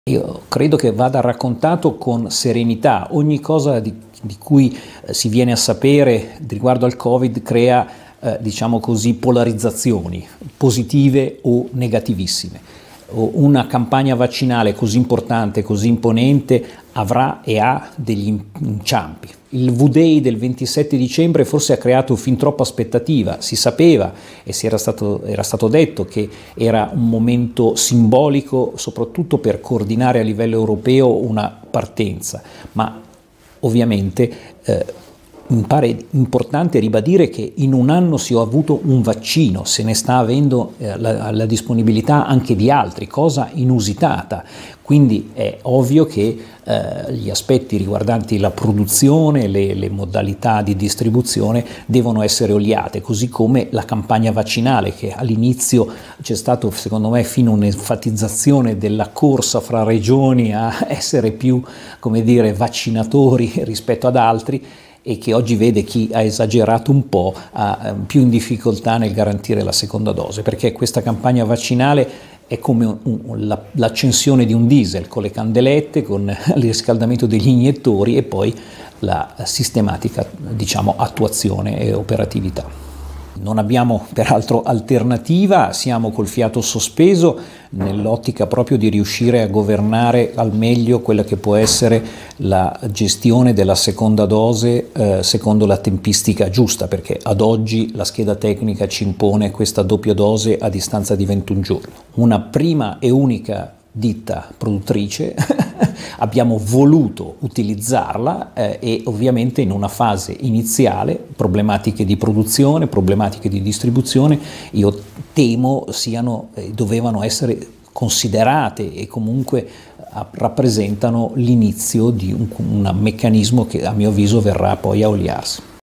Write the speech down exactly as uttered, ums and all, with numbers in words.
Io credo che vada raccontato con serenità. Ogni cosa di, di cui eh, si viene a sapere riguardo al Covid crea, eh, diciamo così, polarizzazioni, positive o negativissime. Una campagna vaccinale così importante, così imponente, avrà e ha degli inciampi. Il V-Day del ventisette dicembre forse ha creato fin troppa aspettativa, si sapeva e si era stato, era stato detto che era un momento simbolico soprattutto per coordinare a livello europeo una partenza, ma ovviamente eh, mi pare importante ribadire che in un anno si è avuto un vaccino, se ne sta avendo eh, la, la disponibilità anche di altri, cosa inusitata. Quindi è ovvio che eh, gli aspetti riguardanti la produzione, le, le modalità di distribuzione devono essere oliate, così come la campagna vaccinale, che all'inizio c'è stato secondo me fino un'enfatizzazione della corsa fra regioni a essere più, come dire, vaccinatori rispetto ad altri, e che oggi vede chi ha esagerato un po' ha più in difficoltà nel garantire la seconda dose, perché questa campagna vaccinale è come l'accensione di un diesel con le candelette, con il riscaldamento degli iniettori e poi la sistematica, diciamo, attuazione e operatività. Non abbiamo peraltro alternativa, siamo col fiato sospeso nell'ottica proprio di riuscire a governare al meglio quella che può essere la gestione della seconda dose eh, secondo la tempistica giusta, perché ad oggi la scheda tecnica ci impone questa doppia dose a distanza di ventuno giorni. Una prima e unica ditta produttrice abbiamo voluto utilizzarla eh, e ovviamente in una fase iniziale problematiche di produzione, problematiche di distribuzione io temo siano eh, dovevano essere considerate e comunque eh, rappresentano l'inizio di un, un meccanismo che a mio avviso verrà poi a oliarsi.